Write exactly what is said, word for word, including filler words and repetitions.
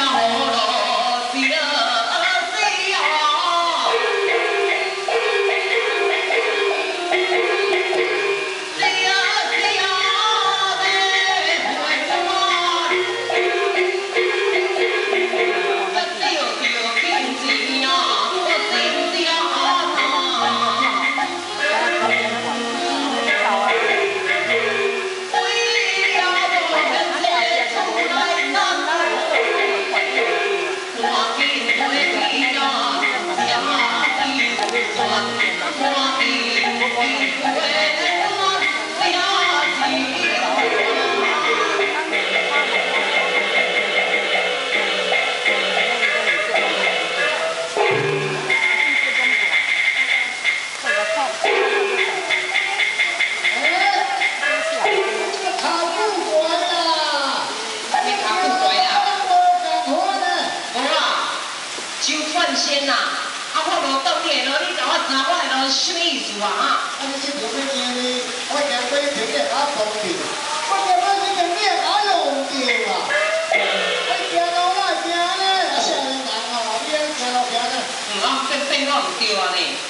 先呐，啊，我无倒你的路，你甲我查我的路是什么意思啊？啊！ 啊，你这条要行呢？我行过停你打碰着，我行过这停你打用着啊！我行路哪行呢？啊，少年人哦，你安行路行呢？ 嗯，啊，这变我唔对啊呢。